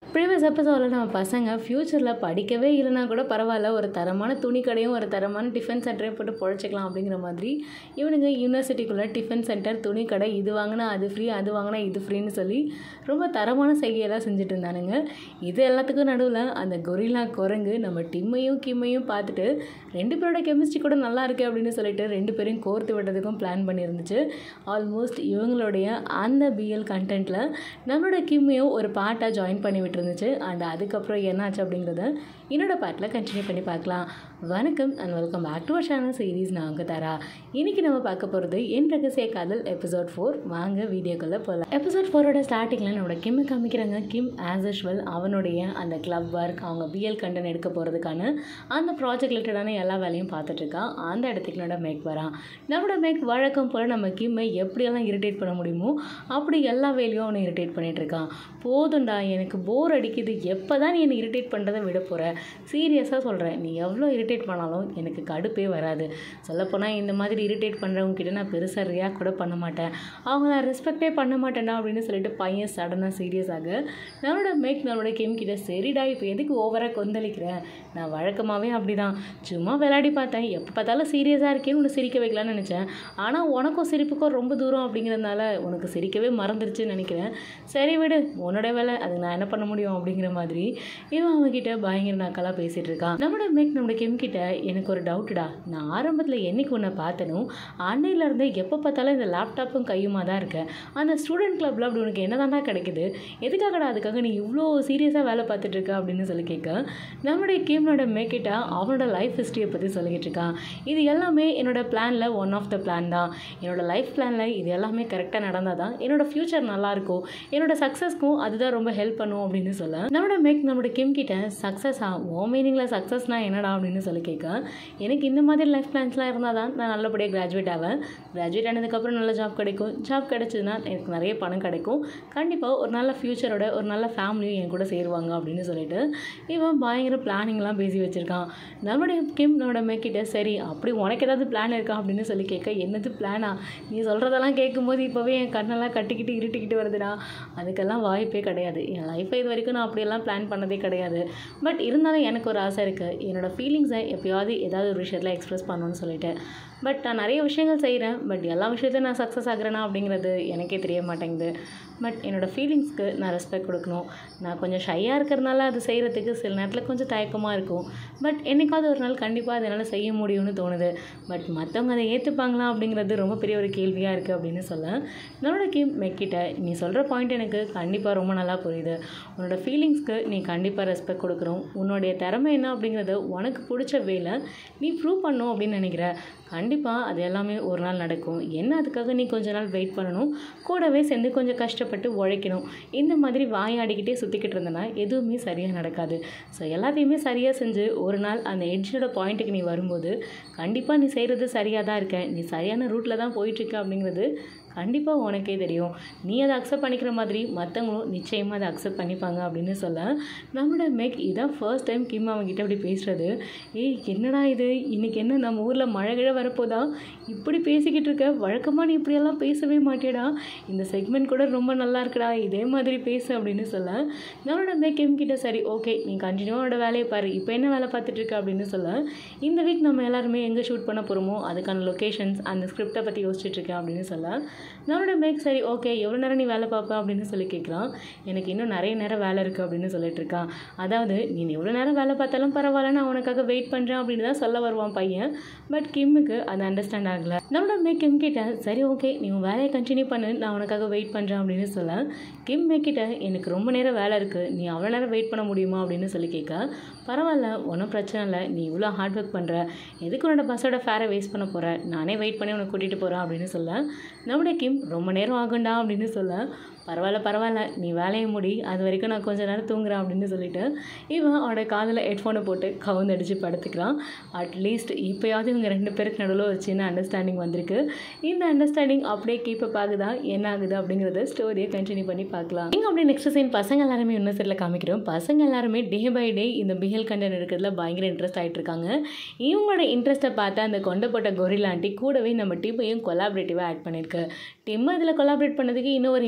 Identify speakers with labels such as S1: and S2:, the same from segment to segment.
S1: Previous எபிசோடில் நம்ம பசங்க ஃப்யூச்சரில் படிக்கவே இல்லைனா கூட பரவாயில்ல, ஒரு தரமான துணி கடையும் ஒரு தரமான டிஃபன் சென்டரையும் போட்டு பொழைச்சிக்கலாம் அப்படிங்கிற மாதிரி இவனுங்க யூனிவர்சிட்டிக்குள்ளே டிஃபன் சென்டர், துணி கடை, இது வாங்கினா அது ஃப்ரீ, அது வாங்கினா இது ஃப்ரீன்னு சொல்லி ரொம்ப தரமான செய்கையெல்லாம் செஞ்சுட்டு இருந்தானுங்க. இது எல்லாத்துக்கும் நடுவில் அந்த கொரில்லா குரங்கு நம்ம டிம்மையும் கிம்மையும் பார்த்துட்டு ரெண்டு பேரோட கெமிஸ்ட்ரி கூட நல்லா இருக்குது அப்படின்னு சொல்லிட்டு ரெண்டு பேரையும் கோர்த்து விடுறதுக்கும் பிளான் பண்ணியிருந்துச்சு. ஆல்மோஸ்ட் இவங்களுடைய அந்த பிஎல் கண்டென்ட்டில் நம்மளோட கிம்மையும் ஒரு பார்ட்டாக ஜாயின் பண்ணி விட்டுருந்துச்சு. அண்ட் அதுக்கப்புறம் என்னாச்சு அப்படிங்கிறத என்னோட பார்ட்டில் கண்டினியூ பண்ணி பார்க்கலாம். வணக்கம் and welcome back to our channel series. நான் உங்கள் தாரா. இன்றைக்கி நம்ம பார்க்க போகிறது என் ரகசிய காதல் எபிசோட் 4. வாங்க வீடியோக்குள்ளே போகலாம். எபிசோட் 4ஓட ஸ்டார்டிங்கில் நம்மளோட கிம்மை காமிக்கிறாங்க. கிம் ஆஸ் யூஷுவல் அவனுடைய அந்த கிளப் ஒர்க், அவங்க பிஎல் கண்டென்ட் எடுக்க போகிறதுக்கான அந்த ப்ராஜெக்ட் ரிலேட்டடான எல்லா வேலையும் பார்த்துட்ருக்கான். அந்த இடத்துக்கு என்னோட மேக் வரான். நம்மளோட மேக் வழக்கம் போல் நம்ம கிம்மை எப்படியெல்லாம் இரிட்டேட் பண்ண முடியுமோ அப்படி எல்லா வேலையும் அவனை இரிட்டேட் பண்ணிகிட்ருக்கான். போதுண்டா, எனக்கு போர் அடிக்குது, எப்போ தான் நீ என்னை இரிட்டேட் பண்ணுறதை விட போகிற? சீரியஸாக சொல்கிறேன், நீ எவ்வளோ இரிட்டேட் பண்ணாலும் எனக்கு கடுப்பே வராது. சொல்லப்போனால் இந்த மாதிரி இரிட்டேட் பண்ணுறவங்ககிட்ட நான் பெருசாக ரியாக்ட் கூட பண்ண மாட்டேன், அவங்க நான் ரெஸ்பெக்டே பண்ண மாட்டேன்டா அப்படின்னு சொல்லிட்டு பையன் சடனாக சீரியஸாக நம்மளோட மேக் நம்மளோட கிம் கிட்ட, சரிடா இப்போ எதுக்கு ஓவராக கொந்தளிக்கிறேன், நான் வழக்கமாகவே அப்படி தான், சும்மா விளையாடி பார்த்தேன், எப்போ பார்த்தாலும் சீரியஸாக இருக்கேன்னு உன்னை சிரிக்க வைக்கலான்னு நினச்சேன், ஆனால் உனக்கும் சிரிப்புக்கும் ரொம்ப தூரம் அப்படிங்கிறதுனால உனக்கு சிரிக்கவே மறந்துருச்சுன்னு நினைக்கிறேன், சரி விடு, உன்னோட வேலை, அது நான் என்ன பண்ண முடியும் அப்படிங்கிற மாதிரி இவன் அவங்ககிட்ட பயங்கர நாக்கெல்லாம் பேசிகிட்டு இருக்கான். நம்மளோட மேக் நம்மளோட கிம் கிட்ட, எனக்கு ஒரு டவுட்டுடா, நான் ஆரம்பத்தில் என்னைக்கு உன்னை பார்த்தனும் அன்னையிலேருந்து எப்போ பார்த்தாலும் இந்த லேப்டாப்பும் கையுமா தான் இருக்கேன், அந்த ஸ்டூடெண்ட் கிளப்பில் அப்படி உனக்கு என்ன தாண்டா கிடைக்குது, எதுக்காகடா அதுக்காக நீ இவ்வளோ சீரியஸாக வேலை பார்த்துட்ருக்க அப்படின்னு சொல்லி கேட்க, நம்மளுடைய கிம்னோட மேக் கிட்ட அவனோட லைஃப் ஹிஸ்ட்ரியை பற்றி சொல்லிக்கிட்டு இருக்கான். இது எல்லாமே என்னோட பிளானில் ஒன் ஆஃப் த பிளான் தான், என்னோட லைஃப் பிளானில் இது எல்லாமே கரெக்டாக நடந்தால் தான் என்னோட ஃப்யூச்சர் நல்லாயிருக்கும், என்னோட சக்ஸஸ்க்கும் அதுதான் ரொம்ப ஹெல்ப் பண்ணும் அப்படின்னு சொல்ல, நம்மளோட மேக் நம்மளோட கிம் கிட்ட, சக்ஸஸா ஓ மீனிங்கில் சக்ஸஸ்னா என்னடா அப்படின்னு சொல்லி கேட்க, எனக்கு இந்த மாதிரி லைஃப் பிளான்ஸ்லாம் இருந்தால் தான் நான் நல்லபடியாக கிராஜுவேட் ஆவேன், கிராஜுவேட் ஆனதுக்கப்புறம் நல்ல ஜாப் கிடைக்கும், ஜாப் கிடைச்சதுன்னா எனக்கு நிறைய பணம் கிடைக்கும், கண்டிப்பாக ஒரு நல்ல ஃப்யூச்சரோட ஒரு நல்ல ஃபேமிலியும் என் கூட சேருவாங்க அப்படின்னு சொல்லிட்டு இவன் பயங்கர பிளானிங்லாம் பேசி வச்சுருக்கான். நம்மளுடைய கிம் நம்மளோட மேக்கிட்ட, சரி அப்படி உனக்கு ஏதாவது பிளான் இருக்கா அப்படின்னு சொல்லி கேட்க, என்னது பிளானா, நீ சொல்கிறதெல்லாம் கேட்கும்போது இப்போவே என் கண்ணெல்லாம் கட்டிக்கிட்டு இருட்டிக்கிட்டு வருதுடா, அதுக்கெல்லாம் வாய்ப்பே கிடையாது, என் லைஃப்பை இது வரைக்கும் நான் அப்படியெல்லாம் பிளான் பண்ணதே கிடையாது, பட் இருந்தாலும் எனக்கு ஒரு ஆசை இருக்குது, என்னோடய ஃபீலிங்ஸை எப்போயாவது ஏதாவது ஒரு விஷயத்தில் எக்ஸ்ப்ரெஸ் பண்ணணும்னு சொல்லிட்டு, பட் நான் நிறைய விஷயங்கள் செய்கிறேன், பட் எல்லா விஷயத்தையும் நான் சக்ஸஸ் ஆகிறேன்னா அப்படிங்கிறது எனக்கே தெரிய மாட்டேங்குது, பட் என்னோடய ஃபீலிங்ஸ்க்கு நான் ரெஸ்பெக்ட் கொடுக்கணும், நான் கொஞ்சம் ஷையாக இருக்கிறதுனால அது செய்கிறதுக்கு சில நேரத்தில் கொஞ்சம் தயக்கமாக இருக்கும், பட் என்றைக்காவது ஒரு நாள் கண்டிப்பாக அது என்னால் செய்ய முடியும்னு தோணுது, பட் மற்றவங்க அதை ஏற்றுப்பாங்களா அப்படிங்கிறது ரொம்ப பெரிய ஒரு கேள்வியாக இருக்குது அப்படின்னு சொல்ல, நம்மளோட கிம் மேக்கிட்ட, நீ சொல்கிற பாயிண்ட் எனக்கு கண்டிப்பாக ரொம்ப நல்லா புரியுது, உன்னோட ஃபீலிங்ஸ்க்கு நீ கண்டிப்பாக ரெஸ்பெக்ட் கொடுக்கணும், உன்னுடைய திறமை என்ன அப்படிங்கிறத உனக்கு பிடிச்ச வேலை நீ ப்ரூவ் பண்ணணும் அப்படின்னு நினைக்கிற, கண்டிப்பாக அது எல்லாமே ஒரு நாள் நடக்கும், என்ன அதுக்காக நீ கொஞ்ச நாள் வெயிட் பண்ணணும், கூடவே சேர்ந்து கொஞ்சம் கஷ்டப்பட்டு உழைக்கணும், இந்த மாதிரி வாயாடிக்கிட்டே சுற்றிக்கிட்டு இருந்தனா எதுவுமே சரியாக நடக்காது, ஸோ எல்லாத்தையுமே சரியாக செஞ்சு ஒரு நாள் அந்த எட்ஜோட பாயிண்ட்டுக்கு நீ வரும்போது கண்டிப்பாக நீ செய்கிறது சரியாக தான் இருக்க, நீ சரியான ரூட்டில் தான் போயிட்டுருக்க அப்படிங்கிறது கண்டிப்பாக உனக்கே தெரியும், நீ அதை அக்செப்ட் பண்ணிக்கிற மாதிரி மற்றவங்களும் நிச்சயமாக அதை அக்செப்ட் பண்ணிப்பாங்க அப்படின்னு சொல்ல, நம்மளோட மேக் இதான் ஃபர்ஸ்ட் டைம் கிம் அவங்ககிட்ட அப்படி பேசுகிறது. ஏய் என்னடா இது, இன்றைக்கி என்ன நம்ம ஊரில் மழை கிழ வரப்போதா, இப்படி பேசிக்கிட்டு இருக்க, வழக்கமாக நீ இப்படியெல்லாம் பேசவே மாட்டேடா, இந்த செக்மெண்ட் கூட ரொம்ப நல்லா இருக்குடா, இதே மாதிரி பேசு அப்படின்னு சொல்ல, நம்மளோட மேக் கிம் கிட்ட, சரி ஓகே நீ கண்டினியூவோட வேலையை பாரு, இப்போ என்ன வேலை பார்த்துட்ருக்க அப்படின்னு சொல்ல, இந்த வீக் நம்ம எல்லாருமே எங்கே ஷூட் பண்ண போகிறோமோ அதுக்கான லொக்கேஷன்ஸ், அந்த ஸ்கிரிப்டை பற்றி யோசிச்சுட்ருக்கேன் அப்படின்னு சொல்ல, நம்மளோட மேக் சரி ஓகே எவ்வளோ நேரம் நீ வேலை பார்ப்ப அப்படின்னு சொல்லி கேட்குறான். எனக்கு இன்னும் நிறைய நேரம் வேலை இருக்குது அப்படின்னு சொல்லிட்டு இருக்கான். அதாவது நீ எவ்வளோ நேரம் வேலை பார்த்தாலும் பரவாயில்ல, நான் உனக்காக வெயிட் பண்ணுறேன் அப்படின்னு தான் சொல்ல வருவான் பையன். பட் கிம்முக்கு அது அண்டர்ஸ்டாண்ட் ஆகலை. நம்மளோட மேக் கிம் கிட்ட, சரி ஓகே நீ உன் வேலையை கண்டினியூ பண்ணு, நான் உனக்காக வெயிட் பண்ணுறேன் அப்படின்னு சொல்ல, கிம் மேக் கிட்ட, எனக்கு ரொம்ப நேரம் வேலை இருக்குது, நீ அவ்வளோ நேரம் வெயிட் பண்ண முடியுமா அப்படின்னு சொல்லி கேட்க, பரவாயில்ல ஒன்றும் பிரச்சனை இல்லை, நீ இவ்வளோ ஹார்ட் ஒர்க் பண்ணுற, எதுக்கு உன்னோட பஸ்ஸோட ஃபேரை வேஸ்ட் பண்ண போகிற, நானே வெயிட் பண்ணி உனக்கு கூட்டிகிட்டு போகிறேன் அப்படின்னு சொல்ல, நம்முடைய கிம் ரொம்ப நேரம் ஆகுண்டா அப்படின்னு சொல்ல, பரவாயில்ல நீ வேலையை முடி, அது வரைக்கும் நான் கொஞ்சம் நேரம் தூங்குறேன் அப்படின்னு சொல்லிட்டு இவன் அவனோட காதில் ஹெட்ஃபோனை போட்டு கவுந்தடிச்சு படுத்துக்கிறான். அட்லீஸ்ட் இப்போயாவது இவங்க ரெண்டு பேருக்கு நடுவில் ஒரு சின்ன அண்டர்ஸ்டாண்டிங் வந்திருக்கு. இந்த அண்டர்ஸ்டாண்டிங் அப்படியே கீப்பப் ஆகுதா என்ன ஆகுது அப்படிங்கிறத ஸ்டோரியை கண்டினியூ பண்ணி பார்க்கலாம். இங்கே அப்படியே நெக்ஸ்ட் சீன் பசங்க எல்லாருமே இன்னும் சைடில் காமிக்கிறோம். பசங்க எல்லாருமே டே பை டே இந்த பிஹெல் கண்டென்ட் எடுக்கிறதுல பயங்கர இன்ட்ரெஸ்ட் ஆகிட்டு இருக்காங்க. இவங்களோட இன்ட்ரெஸ்ட்டை பார்த்தா அந்த கொண்டப்பட்ட கொரில்லா ஆண்டி கூடவே நம்ம டீமையும் கொலாபரேட்டிவாக ஆட் பண்ணியிருக்கு. டிம் இதில் கொலாபரேட் பண்ணதுக்கு இன்னும் ஒரு இம்பார்ட்டண்ட்டான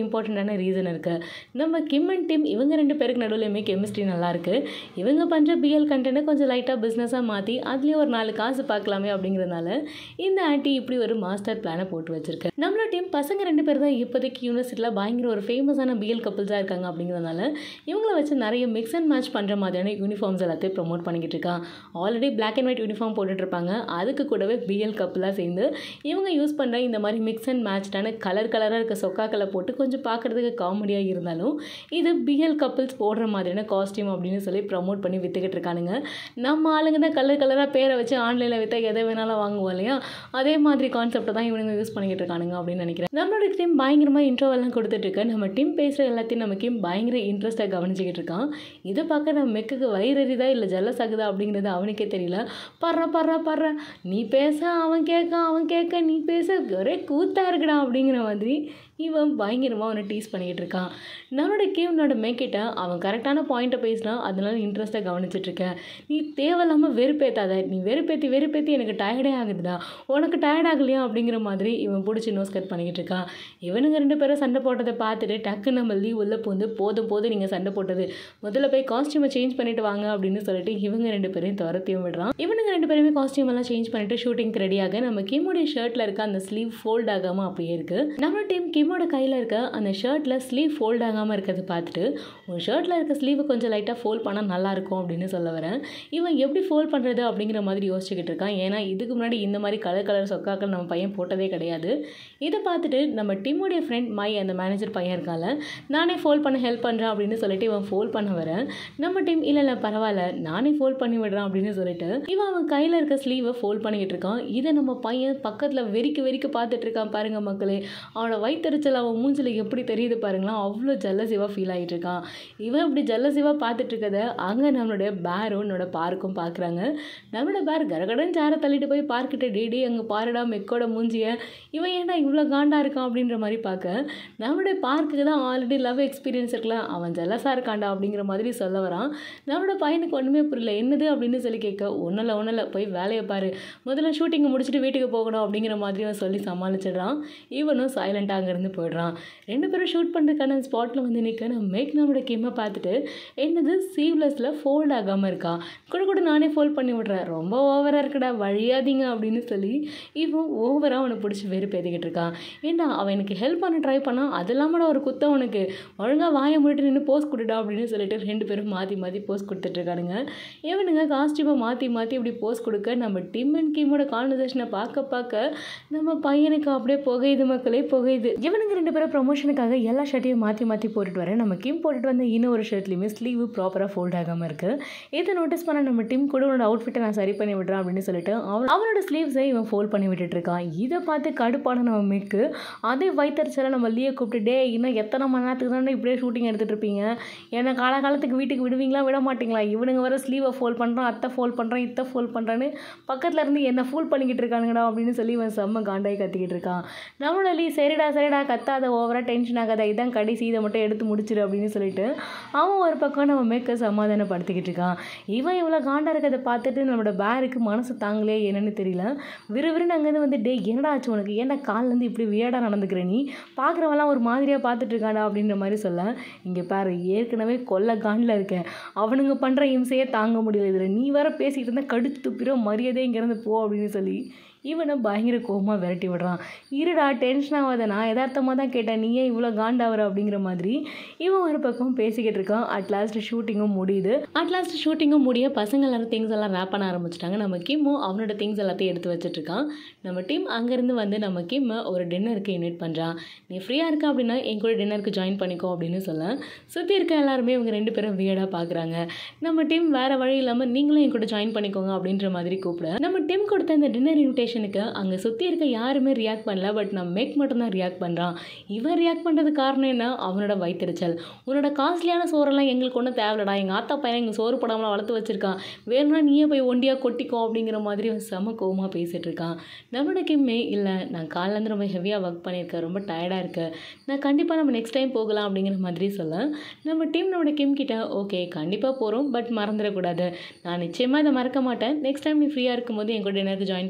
S1: சிம்பிளான ரீசன் இருக்குது. நம்ம கிம் அண்ட் டிம் இவங்க 2 பேருக்கு நடுவுலையுமே கெமிஸ்ட்ரி நல்லாயிருக்கு. இவங்க பண்ணுற பிஎல் கண்டென்ட்டை கொஞ்சம் லைட்டாக பிஸ்னஸாக மாற்றி அதுலேயே ஒரு 4 காசு பார்க்கலாமே அப்படிங்கிறதுனால இந்த ஆண்டி இப்படி ஒரு மாஸ்டர் பிளானை போட்டு வச்சிருக்கு. நம்மளோட டீம் பசங்க 2 பேர் தான் இப்போதைக்கு யூனிவர்சிட்டியில் பயங்கர ஒரு ஃபேமஸான பிஎல் கப்புள்ஸாக இருக்காங்க. அப்படிங்கிறதுனால இவங்கள வச்சு நிறைய மிக்ஸ் அண்ட் மேட்ச் பண்ணுற மாதிரியான யூனிஃபார்ம்ஸ் எல்லாத்தையும் ப்ரொமோட் பண்ணிக்கிட்டு இருக்கான். Already black and white uniform போட்டுட்ருப்பாங்க. அதுக்கு கூடவே பிஎல் கப்புலாக சேர்ந்து இவங்க யூஸ் பண்ணுற இந்த மாதிரி மிக்ஸ் அண்ட் மேட்ச்டான கலராக இருக்க சொக்காக்களை போட்டு கொஞ்சம் பார்க்குறதுக்கு காமெடியாக இருந்தாலும் இது பிஎல் கப்புள்ஸ் போடுற மாதிரியான காஸ்டியூம் அப்படின்னு சொல்லி ப்ரமோட் பண்ணி விற்றுக்கிட்டு இருக்கானுங்க. நம்ம ஆளுங்க தான் கலராக பேரை வச்சு ஆன்லைனில் விற்றா எதை வேணாலும் வாங்குவோம் இல்லையா, அதே மாதிரி கான்செப்டை தான் இவனுங்க யூஸ் பண்ணிக்கிட்டு இருக்கானுங்க அப்படின்னு நினைக்கிறேன். நம்மளோட டீம் பயங்கரமாக இன்ட்ரோவெல்லாம் கொடுத்துட்ருக்கு. நம்ம டீம் பேசுகிற எல்லாத்தையும் நம்ம டீம் பயங்கர இன்ட்ரெஸ்ட்டாக கவனிச்சிக்கிட்டு இருக்கான். இதை பார்க்க நம்ம மெக்குக்கு வயிறறிதா இல்லை ஜல்லஸ் ஆகுதா அப்படிங்கிறது அவனுக்கே தெரியல. பர்ற நீ பேச அவன் கேட்க நீ பேச ஒரே கூத்தா இருக்குடா அப்படிங்கிற மாதிரி இவன் பயங்கரமாக அவனை டீஸ் பண்ணிக்கிட்டு இருக்கான். நம்மளோட கேம்னோட மேக்கிட்ட அவன் கரெக்டான பாயிண்ட்டை பேசினா அதனால இன்ட்ரெஸ்ட்டாக கவனிச்சிட்ருக்கேன். நீ தேவையில்லாமல் வெறுப்பேற்றாத, நீ வெறுப்பேற்றி எனக்கு டயர்டே ஆகுதுடா, உனக்கு டயர்ட் ஆகலையா அப்படிங்கிற மாதிரி இவன் பிடிச்சி நோஸ் கட் பண்ணிக்கிட்டு இருக்கான். இவனுங்க 2 பேரும் சண்டை போட்டதை பார்த்துட்டு டக்கு நம்ம லீவ் உள்ள போந்து போதும் நீங்கள் சண்டை போட்டது, முதல்ல போய் காஸ்டியூமை சேஞ்ச் பண்ணிட்டு வாங்க அப்படின்னு சொல்லிட்டு இவங்க 2 பேரையும் துரத்தியும் விடுறான். இவனுங்க 2 பேருமே காஸ்டியூம் எல்லாம் சேஞ்ச் பண்ணிட்டு ஷூட்டிங்க்கு ரெடியாக நம்ம கிம்முடைய ஷர்ட்டில் இருக்க அந்த ஸ்லீவ் ஃபோல்ட் ஆகாமல் அப்படியே இருக்குது. நம்ம டீம் கிம்மோட கையில் இருக்க அந்த ஷர்ட்டில் ஸ்லீவ் ஃபோல்ட் ஆகாமல் இருக்கிறது பார்த்துட்டு உன் ஷர்ட்டில் இருக்க ஸ்லீவை கொஞ்சம் லைட்டாக ஃபோல்ட் பண்ணால் நல்லாயிருக்கும் அப்படின்னு சொல்ல வரேன். இவன் எப்படி ஃபோல்ட் பண்ணுறது அப்படிங்கிற மாதிரி யோசிச்சுக்கிட்டு இருக்கான். ஏன்னா இதுக்கு முன்னாடி இந்த மாதிரி கலர் சொக்காக்கள் நம்ம பையன் போட்டதே கிடையாது. இதை பார்த்துட்டு நம்ம டீமுடைய ஃப்ரெண்ட் மை அந்த மேனேஜர் பையன் இருக்கால, நானே ஃபோல்ட் பண்ண ஹெல்ப் பண்ணுறேன் அப்படின்னு சொல்லிட்டு இவன் ஃபோல்ட் பண்ண வரேன். நம்ம டீம் இல்லை பரவாயில்ல நானே ஃபோல்ட் பண்ணி விடுறான் அப்படின்னு சொல்லிட்டு அவன் கையில் இருக்க ஸ்லீவை ஃபோல்ட் பண்ணிக்கிட்டு இருக்கான். இதை நம்ம பையன் பக்கத்தில் வெறிக்க பார்த்துட்டு இருக்கான். பாருங்க மக்களே, அவனோட வயிற்றுச்சல் அவன் மூஞ்சில் எப்படி தெரியுது பாருங்களா, அவ்வளோ ஜல்லசிவாக ஃபீல் ஆகிட்டு இருக்கான். இவன் இப்படி ஜல்லசிவாக பார்த்துட்டு இருக்கத அங்கே நம்மளுடைய பேரும் என்னோட பார்க்கும் பார்க்குறாங்க. நம்மளோட பேர் கடகடன் சேரை தள்ளிட்டு போய் பார்க்கிட்ட டேடி அங்கே பாருடா மெக்கோட மூஞ்சிய, இவன் ஏன்டா இவ்வளோ காண்டா இருக்கான் அப்படின்ற மாதிரி பார்க்க நம்மளுடைய பார்க்குக்கு தான் ஆல்ரெடி லவ் எக்ஸ்பீரியன்ஸ் இருக்கலாம், அவன் ஜல்லஸாக இருக்காண்டா அப்படிங்கிற மாதிரி சொல்ல வரான். நம்மளோட பையனுக்கு ஒன்றுமே புரியல, என்னது அப்படின்னு சொல்லி கேட்க ஒன்றும் இல்லை போய் வேலையை பாரு, முதல்ல ஷூட்டிங்கை முடிச்சுட்டு வீட்டுக்கு போகணும் அப்படிங்கிற மாதிரி அவன் சொல்லி சமாளிச்சிடுறான். இவனும் சைலண்டாக அங்கேருந்து போயிடுறான். 2 பேரும் ஷூட் பண்ணுறதுக்கான ஸ்பாட்டில் வந்து நிற்க நம்ம மேக் நம்மளோட கிம்மை பார்த்துட்டு என்னது சீவ்லெஸில் ஃபோல்ட் ஆகாமல் இருக்கா, கூட நானே ஃபோல்ட் பண்ணி விட்றேன், ரொம்ப ஓவராக இருக்குடா வழியாதீங்க அப்படின்னு சொல்லி இவன் ஓவராக அவனை பிடிச்சி வெறுப்பேற்றிக்கிட்டு இருக்கான். ஏண்டா அவன் எனக்கு ஹெல்ப் பண்ண ட்ரை பண்ணால் அது இல்லாமல் ஒரு குத்தம் உனக்கு, ஒழுங்காக வாயை மூடிட்டு நின்று போஸ்ட் கொடுடா அப்படின்னு சொல்லிட்டு 2 பேரும் மாற்றி போஸ்ட் கொடுத்துட்ருக்கானுங்க. இவனுங்க காஸ்டியூமை மாற்றி இப்படி போஸ்ட் கொடுக்க நம்ம டிம் அண்ட் கிம்மோட கான்வர்சேஷனை பார்க்க நம்ம பையனுக்கு அப்படியே புகையுது மக்களே புகையுது. இவனுங்க 2 பேரும் ப்ரொமோஷனுக்காக எல்லா ஷர்ட்டையும் மாற்றி போட்டுட்டு வரேன். நம்ம கிம் போட்டுட்டு வந்த இன்னொரு ஷர்ட்லேயுமே ஸ்லீவ் ப்ராப்பராக ஃபோல்ட் ஆகாமல் இருக்குது. இதை நோட்டீஸ் பண்ண நம்ம டிம் கூட உன்னோட அவுட்ஃபிட்டை நான் சரி பண்ணி விடுறேன் அப்படின்னு சொல்லிட்டு அவனோட ஸ்லீவ்ஸை இவன் ஃபோல்ட் பண்ணி விட்டுட்டு இருக்கான். இதை பார்த்து கடுப்பான நம்ம மிக்கு அதே வயிற்றுச்சல நம்ம லீவை கூப்பிட்டு டே இன்னும் எத்தனை மணி நேரத்துக்கு தானே இப்படியே ஷூட்டிங் எடுத்துகிட்டு இருப்பீங்க, ஏன்னா காலகாலத்துக்கு வீட்டுக்கு விடுவீங்களா விட மாட்டிங்களா, இவனுங்க வர ஸ்லீவை ஃபோல்ட் பண்ணுறான், அத்தை ஃபோல்ட் பண்ணுறான், இத்தை ஃபோல்ட் பண்ணுறான்னு பக்கத்தில் இருந்து என்ன ஃபோல்ட் பண்ணிக்கிட்டு இருக்கானுங்கடா அப்படின்னு சொல்லி இவன் செம்ம காண்டாய் கத்திக்கிட்டு இருக்கான். நம்மளோட லீ சரிடா கத்தாத ஓவராக டென்ஷன் ஆகாத, இதான் கடைசி இதை மட்டும் எடுத்து முடிச்சிடு அப்படின்னு சொல்லிட்டு அவன் ஒரு பக்கம் நம்ம மேக்க சமாதானப்படுத்திக்கிட்டு இருக்கான். இவன் இவ்வளோ காண்டா இருக்கிறத பார்த்துட்டு நம்மளோட பேருக்கு மனசு தாங்களே என்னன்னு தெரியல. விறுவிறுன்னு அங்கேருந்து வந்து டே என்னடா ஆச்சு உனக்கு, ஏன்டா கால்லேருந்து இப்படி வியடாக நடந்துக்கிற, நீ பார்க்குறவெல்லாம் ஒரு மாதிரியாக பார்த்துட்டு இருக்காடா அப்படின்ற மாதிரி சொல்ல, இங்கே பாரு ஏற்கனவே கொல்ல காண்டில் இருக்கேன், அவனுங்க பண்ணுற இம்சையே தாங்க முடியல, இதில் நீ வேற பேசிக்கிட்டு இருந்தால் கடிச்சு துப்பிரோ மரியாதை இங்கேருந்து போ அப்படின்னு சொல்லி இவனை பயங்கர கோபமாக விரட்டி விடுறான். இருடா டென்ஷன் ஆகாத, நான் யதார்த்தமாக தான் கேட்டேன், நீ ஏன் இவ்வளோ காண்டாவற அப்படிங்கிற மாதிரி இவன் ஒரு பக்கம் பேசிக்கிட்டு இருக்கான். அட்லாஸ்ட் ஷூட்டிங்கும் முடிய பசங்க எல்லாரும் திங்ஸ் எல்லாம் ரேப் பண்ண ஆரம்பிச்சிட்டாங்க. நம்ம கிம்மும் அவனோட திங்ஸ் எல்லாத்தையும் எடுத்து வச்சுட்ருக்கான். நம்ம டீம் அங்கேருந்து வந்து நம்ம கிம்மை ஒரு டின்னருக்கு இன்வைட் பண்ணுறான். நீ ஃப்ரீயாக இருக்க அப்படின்னா என் கூட டின்னருக்கு ஜாயின் பண்ணிக்கோ அப்படின்னு சொல்ல சுற்றி இருக்க எல்லாருமே இவங்க 2 பேரும் வியர்டாக பார்க்குறாங்க. நம்ம டீம் வேறு வழி இல்லாமல் நீங்களும் என் கூட ஜாயின் பண்ணிக்கோங்க அப்படின்ற மாதிரி கூப்பிட நம்ம டீம் கொடுத்த இந்த டின்னர் இன்விடேஷன் அங்கே சுற்றி இருக்க யாருமே ரியாக்ட் பண்ணல. பட் நம்ம மேக் மட்டும் தான் ரியாக்ட் பண்ணுறான். இவன் ரியாக்ட் பண்ணுறது காரணம் என்ன, அவனோட வயிற்றுச்சல். உன்னோட காஸ்ட்லியான சோறெல்லாம் எங்களுக்கு ஒன்றும் தேவையில்லடா, எங்கள் ஆத்தா பையன் எங்கள் சோறு படாமல் வளர்த்து வச்சிருக்கான், வேணும்னா நீயே போய் ஒண்டியாக கொட்டிக்கோ அப்படிங்கிற மாதிரி அவன் செம கோவமாக பேசிகிட்டு இருக்கான். நம்மளோட கிம்மே இல்லை நான் காலிலேருந்து ரொம்ப ஹெவியாக ஒர்க் பண்ணியிருக்கேன், ரொம்ப டயர்டாக இருக்கேன், நான் கண்டிப்பாக நம்ம நெக்ஸ்ட் டைம் போகலாம் அப்படிங்கிற மாதிரி சொல்ல நம்ம டீம் நம்மளோட கிம் கிட்ட ஓகே கண்டிப்பாக போகிறோம், பட் மறந்துடக்கூடாது, நான் நிச்சயமாக இதை மறக்க மாட்டேன், நெக்ஸ்ட் டைம் நீ ஃப்ரீயாக இருக்கும்போது என் கூட டின்னருக்கு ஜாயின் பண்ணிக்கோ அப்படின்னு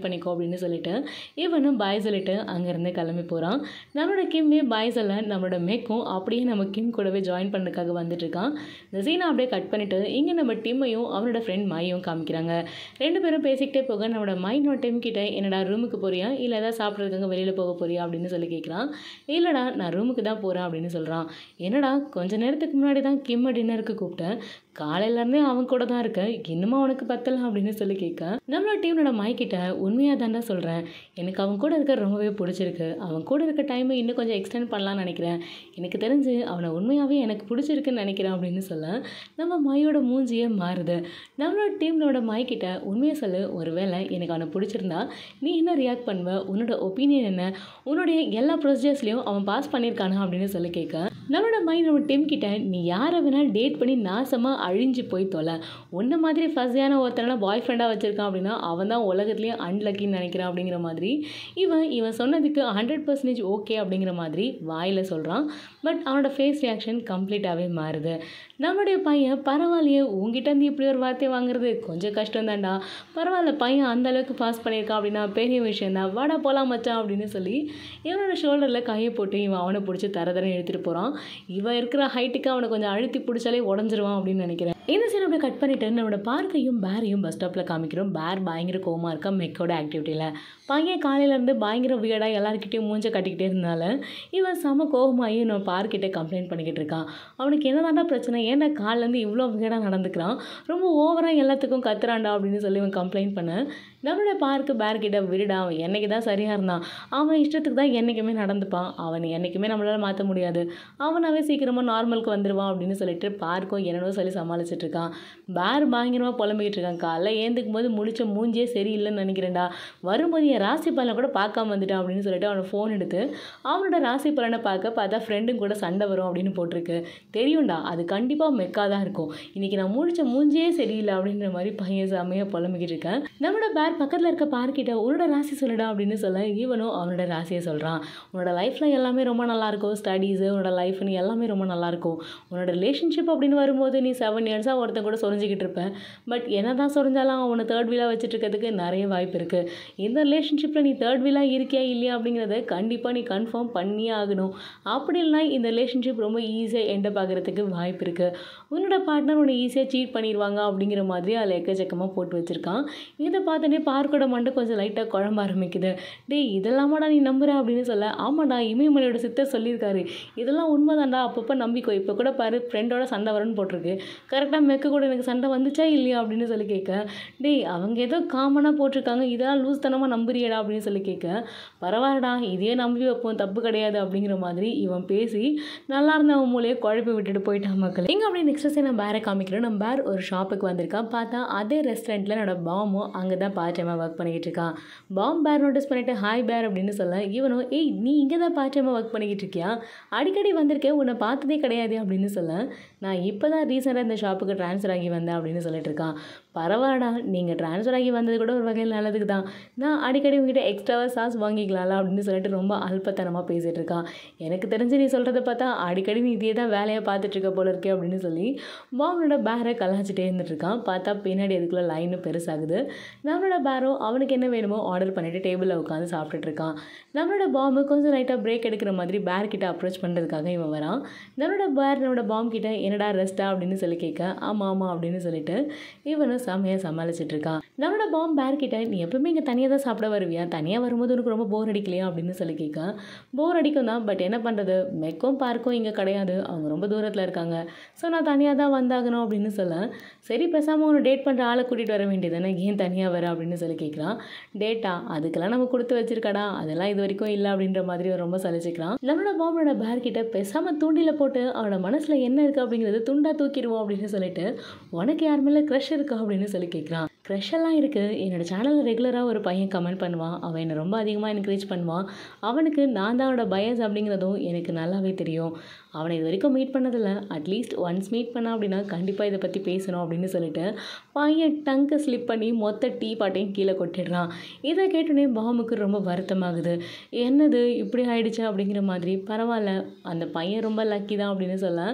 S1: அப்படின்னு சொல்லிட்டு இவனும் பாய் சொல்லிட்டு அங்கேருந்து கிளம்பி போகிறான். நம்மளோட கிம்மே பாய் சொல்ல நம்மளோட மேக்கும் அப்படியே நம்ம கிம் கூடவே ஜாயின் பண்ணுறதுக்காக வந்துட்டு இருக்கான். இந்த சீனை அப்படியே கட் பண்ணிவிட்டு இங்கே நம்ம டிம்மையும் அவனோட ஃப்ரெண்ட் மையும் காமிக்கிறாங்க. 2 பேரும் பேசிக்கிட்டே போக நம்மளோட மைனோட டிம் கிட்ட என்னடா ரூமுக்கு போறியா இல்லை ஏதாவது சாப்பிட்றதுக்காக வெளியில் போக போறியா அப்படின்னு சொல்லி கேட்குறான். இல்லைடா நான் ரூமுக்கு தான் போகிறேன் அப்படின்னு சொல்கிறான். என்னடா கொஞ்ச நேரத்துக்கு முன்னாடி தான் கிம்மை டின்னருக்கு கூப்பிட்டேன், காலையிலேருந்தே அவன் கூட தான் இருக்கேன், இன்னுமா அவனுக்கு பத்தலாம் அப்படின்னு சொல்லி கேட்க நம்மளோட டீமோட மைக்கிட்ட உண்மையாக தாண்டா சொல்கிறேன், எனக்கு அவன் கூட இருக்க ரொம்பவே பிடிச்சிருக்கு, அவன் கூட இருக்க டைமை இன்னும் கொஞ்சம் எக்ஸ்டெண்ட் பண்ணலான்னு நினைக்கிறேன், எனக்கு தெரிஞ்சு அவனை உண்மையாகவே எனக்கு பிடிச்சிருக்குன்னு நினைக்கிறேன் அப்படின்னு சொல்ல நம்ம மையோட மூஞ்சியே மாறுது. நம்மளோட டீமோட மைக்கிட்ட உண்மையை சொல்லு, ஒருவேளை எனக்கு அவனை பிடிச்சிருந்தா நீ என்ன ரியாக்ட் பண்ணுவ, உன்னோட ஒப்பீனியன் என்ன, உன்னுடைய எல்லா ப்ரொசீஜர்ஸ்லையும் அவன் பாஸ் பண்ணியிருக்கானா அப்படின்னு சொல்லி கேட்க நம்மளோட மைண்ட் நம்ம டீம் கிட்ட நீ யாரை வேணால் டேட் பண்ணி நாசமாக அழிஞ்சு போய் தொலை, உன்ன மாதிரி ஃபஸியான ஒருத்தனை பாய் ஃப்ரெண்டாக வச்சுருக்கான் அப்படின்னா அவன் தான் உலகத்துலேயே அன்லக்கின்னு நினைக்கிறான் அப்படிங்கிற மாதிரி இவன் சொன்னதுக்கு 100% ஓகே அப்படிங்கிற மாதிரி வாயில் சொல்கிறான். பட் அவனோட ஃபேஸ் ரியாக்ஷன் கம்ப்ளீட்டாகவே மாறுது. நம்மளுடைய பையன் பரவாயில்லையே, உங்ககிட்டேருந்து இப்படி ஒரு வார்த்தையை வாங்குறது கொஞ்சம் கஷ்டம் தான்டா, பரவாயில்ல பையன் அந்தளவுக்கு பாஸ் பண்ணியிருக்கான் அப்படின்னா பெரிய விஷயம் தான், வாடா போகலாம் மச்சான் அப்படின்னு சொல்லி இவனோட ஷோல்டரில் கையை போட்டு இவன் அவனை பிடிச்சி தரதரன்னு எடுத்துகிட்டு போகிறான். இவன் இருக்கிற ஹைட்டுக்கு அவனை கொஞ்சம் அழுத்தி பிடிச்சாலே உடஞ்சிருவான் அப்படின்னு நினைக்கிறேன். இந்த சீன் அப்படியே கட் பண்ணிவிட்டு நம்மளோட பார்க்கையும் பேரையும் பஸ் ஸ்டாப்பில் காமிக்கிறோம். பேர் பயங்கர கோவமாக இருக்கா மெக்கோட ஆக்டிவிட்டியில். பையன் காலையிலேருந்து பயங்கர வியடாக எல்லாருக்கிட்டையும் மூஞ்ச கட்டிக்கிட்டே இருந்தால இவன் செம கோவமாகி நம்ம பார்க்கிட்ட கம்ப்ளைண்ட் பண்ணிக்கிட்டு இருக்கான். அவனுக்கு என்ன தாண்டா பிரச்சனை, ஏன்னா காலிலேருந்து இவ்வளோ வியடாக நடந்துக்கிறான், ரொம்ப ஓவராக எல்லாத்துக்கும் கத்துறான்டா அப்படின்னு சொல்லி இவன் கம்ப்ளைண்ட் பண்ண நம்மளோட பேர்கிட்ட விடுடா, அவன் என்னைக்கு தான் சரியாக இருந்தான், அவன் இஷ்டத்துக்கு தான் என்றைக்குமே நடந்துப்பான், அவன் என்றைக்குமே நம்மளால் மாற்ற முடியாது, அவனாவே சீக்கிரமாக நார்மலுக்கு வந்துடுவான் அப்படின்னு சொல்லிட்டு பார்க்கும் என்னென்னோ சொல்லி சமாளிச்சுட்டு இருக்கான். பேர் பயங்கரமாக புலம்பிக்கிட்டு இருக்கான். காலைல ஏந்துக்கும் போது முடிச்ச மூஞ்சியே சரியில்லைன்னு நினைக்கிறேன்டா, வரும்போது என் ராசி பலனை கூட பார்க்காம வந்துட்டான் அப்படின்னு சொல்லிட்டு அவனை ஃபோன் எடுத்து அவனோட ராசி பலனை பார்த்தா ஃப்ரெண்டும் கூட சண்டை வரும் அப்படின்னு போட்டிருக்கு. தெரியும்டா அது கண்டிப்பாக மெக்கா தான் இருக்கும், இன்றைக்கி நான் முடிச்ச மூஞ்சியே சரியில்லை அப்படின்ற மாதிரி பையன் செம்மையாக புலம்பிக்கிட்டு இருக்கேன். நம்மளோட பேர் பக்கத்தில் இருக்க பார்க்கிட்ட உன்னோட ராசி சொல்லுடா அப்படின்னு சொல்ல இவனும் அவனோட ராசியை சொல்கிறான். உன்னோட லைஃப்பில் எல்லாமே ரொம்ப நல்லாயிருக்கும், ஸ்டடீஸு உன்னோட லைஃப்னு எல்லாமே ரொம்ப நல்லாயிருக்கும், உன்னோட ரிலேஷன்ஷிப் அப்படின்னு வரும்போது நீ 7 இயர்ஸாக ஒருத்தன் கூட சொரிஞ்சிக்கிட்டு இருப்பேன், பட் என்ன தான் சொரிஞ்சாலும் அவனை தேர்ட் வீலாக வச்சுட்டு இருக்கிறதுக்கு நிறைய வாய்ப்பு இருக்குது, இந்த ரிலேஷன்ஷிப்பில் நீ தேர்ட் வீலாக இருக்கியா இல்லையா அப்படிங்கிறத கண்டிப்பாக நீ கன்ஃபார்ம் பண்ணியே ஆகணும், அப்படி இல்லைனா இந்த ரிலேஷன்ஷிப் ரொம்ப ஈஸியாக எண்டை பார்க்குறதுக்கு வாய்ப்பு இருக்குது, உன்னோட பார்ட்னர் உன்னை ஈஸியாக சீட் பண்ணிடுவாங்க அப்படிங்கிற மாதிரி அதில் எக்கச்சக்கமாக போட்டு வச்சுருக்கான். இதை பார்த்தோன்னே பார்க்கோட மண்டை கொஞ்சம் லைட்டாக குழம்ப ஆரம்பிக்குது. டேய் இதெல்லாமாடா நீ நம்புற அப்படின்னு சொல்ல ஆமாண்டா இமயமலையோட சித்தர் சொல்லியிருக்காரு, இதெல்லாம் உண்மைதான்டா, அப்பப்போ நம்பிக்கோ, இப்போ கூட பாரு ஃப்ரெண்டோட சண்டை வரும்னு போட்டிருக்கு, கரெக்டாக மெக்க கூட எனக்கு சண்டை வந்துச்சா இல்லையா அப்படின்னு சொல்லி கேட்க டேய் அவங்க ஏதோ காமனாக போட்டிருக்காங்க, இதெல்லாம் லூஸ் தனமாக நம்புறியடா அப்படின்னு சொல்லி கேட்க பரவாயில்லடா இதையே நம்பி வைப்போம் தப்பு கிடையாது அப்படிங்கிற மாதிரி இவன் பேசி நல்லா இருந்தவன் மூலையை குழப்பி விட்டுட்டு போயிட்டான் மக்கள். இங்கே அப்படி நெக்ஸ்ட் சே நம்ம பேரை காமிக்கிறோம். நம்ம பேர் ஒரு ஷாப்புக்கு வந்திருக்கான். பார்த்தா அதே ரெஸ்டாரண்ட்டில் என்னோட பாமும் அங்கே தான் பார்ட் டைமாக ஒர்க் பண்ணிக்கிட்டு இருக்கான். பாம் பேர் நோட்டீஸ் பண்ணிவிட்டு ஹாய் பேர் அப்படின்னு சொல்ல இவனும் ஏய் நீ இங்கே தான் பார்ட் டைமாக ஒர்க் பண்ணிக்கிட்டு இருக்கியா, அடிக்கடி வந்திருக்கேன் உன்னை பார்த்ததே கிடையாது அப்படின்னு சொல்ல நான் இப்போ தான் ரீசெண்டாக இந்த ஷாப்புக்கு ட்ரான்ஸ்ஃபர் ஆகி வந்தேன் அப்படின்னு சொல்லிட்டு இருக்கான். பரவாயில்லடா நீங்கள் ட்ரான்ஸ்ஃபர் ஆகி வந்தது கூட ஒரு வகையில் நல்லதுக்கு தான், நான் அடிக்கடி உங்ககிட்ட எக்ஸ்ட்ராவாக சாஸ் வாங்கிக்கலாம்ல அப்படின்னு சொல்லிட்டு ரொம்ப அல்பத்தனமாக பேசிகிட்டு இருக்கான். எனக்கு தெரிஞ்சு நீ சொல்கிறத பார்த்தா அடிக்கடி நீ இதே தான் வேலையாக பார்த்துட்ருக்க போல இருக்கே அப்படின்னு சொல்லி பாமனோட பேரை கலாச்சிட்டே இருந்துட்டுருக்கான். பார்த்தா பின்னாடி அதுக்குள்ளே லைனு பெருசாகுது. நம்மளோட பேரும் அவனுக்கு என்ன வேணுமோ ஆர்டர் பண்ணிவிட்டு டேபிளில் உட்காந்து சாப்பிட்டுட்ருக்கான். நம்மளோட பாம்பு கொஞ்சம் லைட்டாக பிரேக் எடுக்கிற மாதிரி பேர் கிட்ட அப்ரோச் பண்ணுறதுக்காக இவன் வரான். நம்மளோட பாம் கிட்ட என்னடா ரெஸ்ட்டா அப்படின்னு சொல்லி கேட்க ஆமாம் ஆமாம் அப்படின்னு சொல்லிட்டு இவனும் செம்மையாக சமாளிச்சுட்டு இருக்கான். நம்மளோட பாம் பேர் கிட்ட நீ எப்பவுமே இங்கே தனியாக தான் சாப்பிட வருவியா, தனியாக வரும்போது உனக்கு ரொம்ப போர் அடிக்கலையா அப்படின்னு சொல்லி கேட்க போர் அடிக்கும் தான், பட் என்ன பண்ணுறது மெக்கும் பார்க்கும் இங்கே கிடையாது, அவங்க ரொம்ப தூரத்தில் இருக்காங்க, ஸோ நான் தனியாக தான் வந்தாகணும் அப்படின்னு சொல்ல சரி பேசாமல் உன்னை டேட் பண்ணுற ஆளை கூட்டிகிட்டு வர வேண்டியதானே, ஏன் தனியாக வர அப்படின்னு சொல்லி கேட்குறான். டேட்டா அதுக்கெல்லாம் நம்ம கொடுத்து வச்சிருக்கடா, அதெல்லாம் இது வரைக்கும் இல்லை அப்படின்ற மாதிரி ரொம்ப சலிச்சுக்கிறான். நம்மளோட பாமோட பேர் கிட்ட பேசாமல் தூண்டில போட்டு அவனோட மனசில் என்ன இருக்குது அப்படிங்கிறது துண்டா தூக்கிடுவோம் அப்படின்னு சொல்லிட்டு உனக்கு யார் மேலே க்ரஷ் இருக்கா அப்படின்னு சொல்லி கேட்குறான். க்ரஷ் எல்லாம் இருக்குது, என்னோடய சேனலில் ரெகுலராக ஒரு பையன் கமெண்ட் பண்ணுவான், அவன் என்னை ரொம்ப அதிகமாக என்கரேஜ் பண்ணுவான், அவனுக்கு நான் தான் அவனோட பயஸ் அப்படிங்கிறதும் எனக்கு நல்லாவே தெரியும், அவனை இது வரைக்கும் மீட் பண்ணதில்லை, அட்லீஸ்ட் ஒன்ஸ் மீட் பண்ணான் அப்படின்னா கண்டிப்பாக இதை பற்றி பேசணும் அப்படின்னு சொல்லிட்டு பையன் டங்கை ஸ்லிப் பண்ணி மொத்த டீ பாட்டையும் கீழே கொட்டிடுறான். இதை கேட்டோடனே பாமுக்கு ரொம்ப வருத்தமாகுது, என்னது இப்படி ஆயிடுச்சு அப்படிங்கிற மாதிரி. பரவாயில்ல அந்த பையன் ரொம்ப லக்கி தான் அப்படின்னு சொல்ல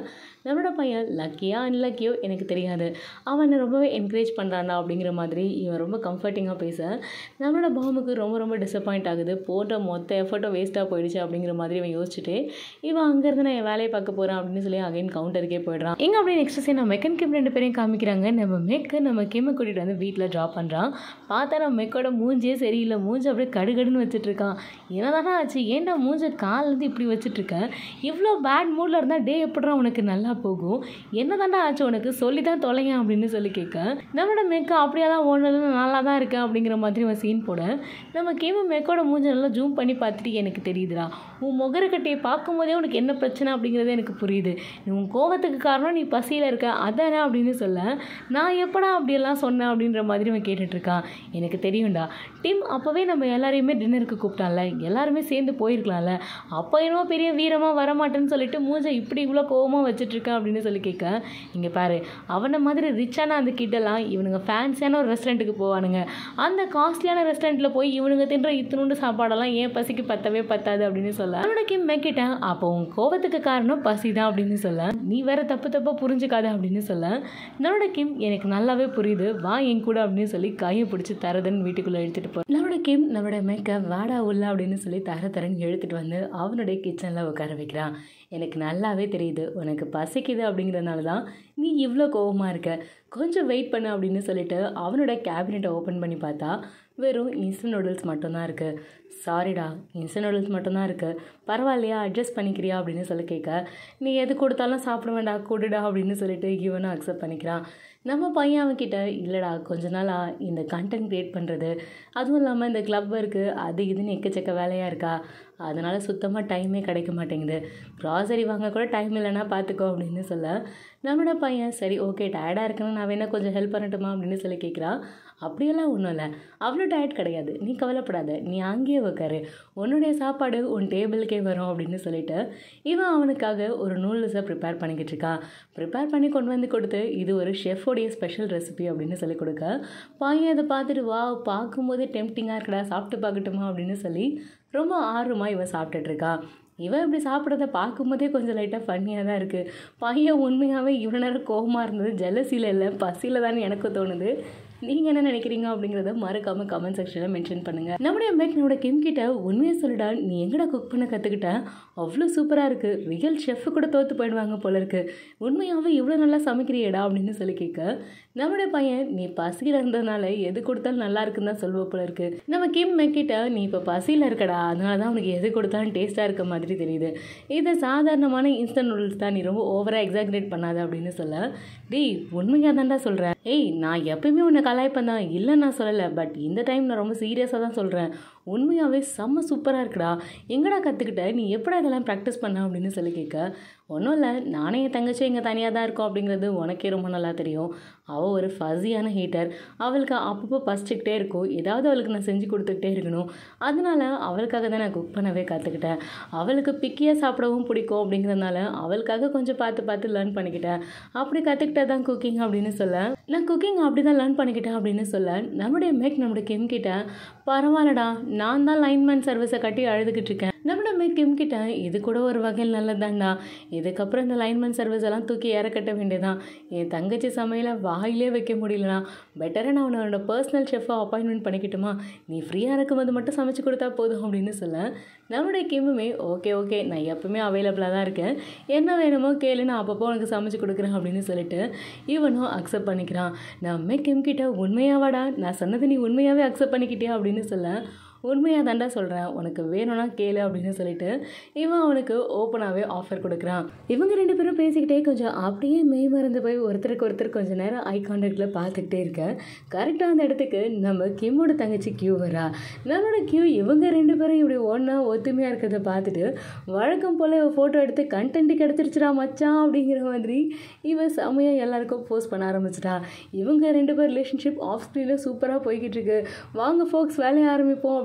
S1: நம்மளோட பையன் லக்கியா அன்லக்கியோ எனக்கு தெரியாது, அவனை ரொம்பவே என்கரேஜ் பண்ணுறான்டா அப்படிங்கிற மாதிரி இவன் ரொம்ப கம்ஃபர்டிங்காக பேச நம்மளோட பாமுக்கு ரொம்ப ரொம்ப டிசப்பாயிண்ட் ஆகுது. போட்ட மொத்த எஃபர்ட்டும் வேஸ்ட்டாக போயிடுச்சு அப்படிங்கிற மாதிரி இவன் யோசிச்சுட்டு இவன் அங்கேருந்து நான் என் வேலையை பார்க்க போகிறேன் அப்படின்னு சொல்லி அகைன் கவுண்டருக்கே போயிடுறான். எங்கே அப்படியே நெக்ஸ்ட் சீன் நம்ம மெக்கன் கிம் 2 பேரையும் காமிக்கிறாங்க. நம்ம மெக்கு நம்ம கிம்மை கூட்டிகிட்டு வந்து வீட்டில் ட்ராப் பண்ணுறான். பார்த்தா நம்ம மெக்கோட மூஞ்சியே சரியில்லை, மூஞ்சி அப்படியே கடுகடுன்னு வச்சுட்டு இருக்கான். என்னதானா ஆச்சு, ஏன்டா மூஞ்சை காலிலேருந்து இப்படி வச்சுட்டு இருக்க, இவ்வளோ பேட் மூடில் இருந்தால் டே எப்படா உனக்கு நல்லா போகும், என்னதாண்டா ஆச்சு உனக்கு, சொல்லி தான் தொலைங்க அப்படின்னு சொல்லி கேட்க நம்மளோட மெக்கு அப்படியே தான் ஓனது நல்லா தான் இருக்கேன் அப்படிங்கிற மாதிரி ஒரு சீன் போட நம்ம கிம் மெக்கோட மூஞ்சை நல்லா ஜூம் பண்ணி பார்த்துட்டு எனக்கு தெரியுதுடா, உன் முகரக்கட்டையை பார்க்கும்போதே உனக்கு என்ன பிரச்சனை அப்படிங்கிறது எனக்கு புரியுது, உன் கோவத்துக்கு காரணம் நீ பசியில் இருக்க அதானே அப்படின்னு சொல்ல நான் எப்படா அப்படியெல்லாம் சொன்னேன் அப்படின்ற மாதிரி அவன் கேட்டுட்ருக்கான். எனக்கு தெரியும்டா, டிம் அப்போவே நம்ம எல்லாரையுமே டின்னருக்கு கூப்பிட்டான்ல, எல்லாருமே சேர்ந்து போயிருக்கலாம்ல, அப்போ என்னவோ பெரிய வீரமாக வரமாட்டேன்னு சொல்லிட்டு மூஞ்சை இப்படி இவ்வளோ கோவமாக வச்சுட்ருக்கேன் அப்படின்னு சொல்லி கேட்க இங்கே பாரு, அவனை மாதிரி ரிச்சான அந்த கிட்டெல்லாம் இவனுங்க ஃபேன்ஸியான ஒரு ரெஸ்டாரண்ட்டுக்கு போவானுங்க, அந்த காஸ்ட்லியான ரெஸ்டாரண்ட்டில் போய் இவனுங்க தின்ற இத்தினோண்டு சாப்பாடெல்லாம் ஏன் பசிக்கு பத்தவே பத்தாது அப்படின்னு சொல்ல அவனோட கிம் மெக்கிட்டேன் அப்போ உன் கோவத்துக்கு காரணம் பசி தான் அப்படின்னு சொல்ல நீ வேற தப்பாக புரிஞ்சுக்காத அப்படின்னு சொல்ல நம்மளோட கிம் எனக்கு நல்லாவே புரியுது, வா என் கூட அப்படின்னு சொல்லி கையை பிடிச்சி தரதன் வீட்டுக்குள்ளே எடுத்துகிட்டு போகிறேன். நம்மளோட கிம் நம்மளோட மெக்க வாடா உள்ள அப்படின்னு சொல்லி தரன்னு எடுத்துகிட்டு வந்து அவனுடைய கிச்சனில் உட்கார வைக்கிறான். எனக்கு நல்லாவே தெரியுது உனக்கு பசிக்குது அப்படிங்கிறதுனால தான் நீ இவ்வளோ கோவமாக இருக்க, கொஞ்சம் வெயிட் பண்ணு அப்படின்னு சொல்லிட்டு அவனோட கேபினெட்டை ஓப்பன் பண்ணி பார்த்தா வெறும் இன்ஸ்டன்ட் நூடுல்ஸ் மட்டும்தான் இருக்குது. சாரிடா, இன்ஸ்டன்ட் நூடுல்ஸ் மட்டும்தான் இருக்குது, பரவாயில்லையா அட்ஜஸ்ட் பண்ணிக்கிறியா அப்படின்னு சொல்லி கேட்க நீ எது கொடுத்தாலும் சாப்பிட வேண்டாம் கொடுடா அப்படின்னு சொல்லிட்டு இவனும் அக்செப்ட் பண்ணிக்கிறான். நம்ம பையன் அவன்கிட்ட இல்லைடா கொஞ்ச நாளாக இந்த கண்டென்ட் க்ரியேட் பண்ணுறது, அதுவும் இல்லாமல் இந்த கிளப் இருக்குது அது இதுன்னு எக்கச்சக்க வேலையாக இருக்கா, அதனால் சுத்தமாக டைமே கிடைக்க மாட்டேங்குது, க்ராசரி வாங்க கூட டைம் இல்லைன்னா பார்த்துக்கோ அப்படின்னு சொல்ல நம்மளோட பையன் சரி ஓகே டயர்டாக இருக்குன்னு நான் வேணால் கொஞ்சம் ஹெல்ப் பண்ணட்டுமா அப்படின்னு சொல்லி கேட்குறான். அப்படியெல்லாம் ஒன்றும் இல்லை, அவ்வளோ டயர்ட் கிடையாது, நீ கவலைப்படாத, நீ அங்கேயே உட்காரு, உன்னுடைய சாப்பாடு உன் டேபிளுக்கே வரும் அப்படின்னு சொல்லிட்டு இவன் அவனுக்காக ஒரு நூடுல்ஸை ப்ரிப்பேர் பண்ணிக்கிட்டு இருக்கான். ப்ரிப்பேர் பண்ணி கொண்டு வந்து கொடுத்து இது ஒரு ஷெஃபோடைய ஸ்பெஷல் ரெசிபி அப்படின்னு சொல்லி கொடுக்க பையன் அதை பார்த்துட்டு வா பார்க்கும்போதே டெம்ப்டிங்காக இருக்கடா சாப்பிட்டு பார்க்கட்டுமா அப்படின்னு சொல்லி ரொம்ப ஆர்வமாக இவன் சாப்பிட்டுட்ருக்கான். இவன் இப்படி சாப்பிட்றத பார்க்கும்போதே கொஞ்சம் லைட்டாக ஃபன்னியாக தான் இருக்குது. பையன் உண்மையாகவே இவ்வளோ நேரம் கோவமாக இருந்தது ஜெலசியில் இல்லை பசியில் தான் எனக்கு தோணுது. நீங்கள் என்ன நினைக்கிறீங்க அப்படிங்கிறத மறக்காமல் கமெண்ட் செக்ஷனில் மென்ஷன் பண்ணுங்கள். நம்முடைய நம்மளோட கிம் கிட்ட உண்மையை சொல்லிடா, நீ எங்கடா குக் பண்ண கற்றுக்கிட்ட, அவ்வளோ சூப்பராக இருக்குது, ரியல் ஷெஃப்பு கூட தோற்று போயிடுவாங்க போல இருக்குது, உண்மையாகவே இவ்வளோ நல்லா சமைக்கிறியடா அப்படின்னு சொல்லி கேட்க நம்மளுடைய பையன் நீ பசியில் இருந்ததுனால எது கொடுத்தாலும் நல்லா இருக்குன்னு தான் சொல்லுவோம் போல இருக்குது. நம்ம கிம் மெக்கிட்ட நீ இப்போ பசியில் இருக்கடா அதனால தான் உனக்கு எது கொடுத்தாலும் டேஸ்ட்டாக இருக்க மாதிரி தெரியுது, இது சாதாரணமான இன்ஸ்டன்ட் நூடுல்ஸ் தான், நீ ரொம்ப ஓவராக எக்ஸாக்ரேட் பண்ணாத அப்படின்னு சொல்ல டேய் உண்மையாக தான்டா சொல்கிறேன், ஏய் நான் எப்பயுமே உன்னை கலாய்ப்பேன் தான் இல்லை நான் சொல்லலை, பட் இந்த டைம் நான் ரொம்ப சீரியஸாக தான் சொல்கிறேன், உண்மையாகவே செம்ம சூப்பராக இருக்குடா, எங்கடா கற்றுக்கிட்ட, நீ எப்படா இதெல்லாம் ப்ராக்டிஸ் பண்ண அப்படின்னு சொல்லி கேட்க ஒன்றும் இல்லை நானே என் தங்கச்சி எங்கள் தனியாக தான் இருக்கோம் அப்படிங்கிறது உனக்கே ரொம்ப நல்லா தெரியும், அவள் ஒரு ஃபஸியான ஹீட்டர், அவளுக்கு அப்பப்போ பசிச்சுக்கிட்டே இருக்கும், ஏதாவது அவளுக்கு நான் செஞ்சு கொடுத்துக்கிட்டே இருக்கணும், அதனால அவளுக்காக தான் நான் குக் பண்ணவே கற்றுக்கிட்டேன், அவளுக்கு பிக்கியாக சாப்பிடவும் பிடிக்கும் அப்படிங்கிறதுனால அவளுக்காக கொஞ்சம் பார்த்து பார்த்து லேர்ன் பண்ணிக்கிட்டேன், அப்படி கற்றுக்கிட்டே தான் குக்கிங் அப்படின்னு சொல்ல நான் குக்கிங் அப்படி தான் லேர்ன் பண்ணிக்கிட்டேன் அப்படின்னு சொல்ல நம்மளுடைய நம்மளுடைய கிம் கிட்ட பரவாயில்லடா நான் தான் லைன்மேன் சர்வீஸை கட்டி அழுதுகிட்டு இருக்கேன், நம்மளோட கிம் கிட்ட இது கூட ஒரு வகையில் நல்லதாண்டா, இதுக்கப்புறம் இந்த லைன்மேன் சர்வீஸ் எல்லாம் தூக்கி இறக்கட்ட வேண்டியதான், என் தங்கச்சி சமையலை வாயிலே வைக்க முடியலனா பெட்டராக நான் உன்னோட பர்சனல் ஷெஃபாக அப்பாயின்மெண்ட் பண்ணிக்கிட்டுமா, நீ ஃப்ரீயாக இருக்கும்போது மட்டும் சமைச்சு கொடுத்தா போதும் அப்படின்னு சொல்ல நம்மளுடைய கிம்முமே ஓகே ஓகே நான் எப்பவுமே அவைலபிளாக தான் இருக்கேன், என்ன வேணுமோ கேளு நான் அப்பப்போ உனக்கு சமைச்சு கொடுக்குறேன் அப்படின்னு சொல்லிட்டு இவனும் அக்செப்ட் பண்ணிக்கிறான். நம்ம கிம் கிட்ட உண்மையாவாடா நான் சொன்னது நீ உண்மையாகவே அக்செப்ட் பண்ணிக்கிட்டியா அப்படின்னு சொல்ல உண்மையாக தாண்டா சொல்கிறேன் உனக்கு வேணும்னா கேளு அப்படின்னு சொல்லிட்டு இவன் அவனுக்கு ஓப்பனாகவே ஆஃபர் கொடுக்குறான். இவங்க 2 பேரும் பேசிக்கிட்டே கொஞ்சம் அப்படியே மெய் மறந்து போய் ஒருத்தருக்கு ஒருத்தர் கொஞ்சம் நேரம் ஐ கான்டாக்டில் பார்த்துக்கிட்டே இருக்கேன். கரெக்டாக அந்த இடத்துக்கு நம்ம கிம்மோட தங்கச்சி கியூ வரா. நம்மளோட கியூ இவங்க 2 பேரும் இப்படி ஒன்றா ஒத்துமையாக இருக்கிறத பார்த்துட்டு வழக்கம் போல் ஃபோட்டோ எடுத்து கண்டென்ட்டு கிடச்சிருச்சுடா மச்சான் அப்படிங்கிற மாதிரி இவன் செமையாக எல்லாருக்கும் போஸ்ட் பண்ண ஆரம்பிச்சிட்டா. இவங்க 2 பேர் ரிலேஷன்ஷிப் ஆஃப் ஸ்க்ரீனில் சூப்பராக போய்கிட்டு இருக்கு, வாங்க ஃபோக்ஸ் வேலையை ஆரம்பிப்போம்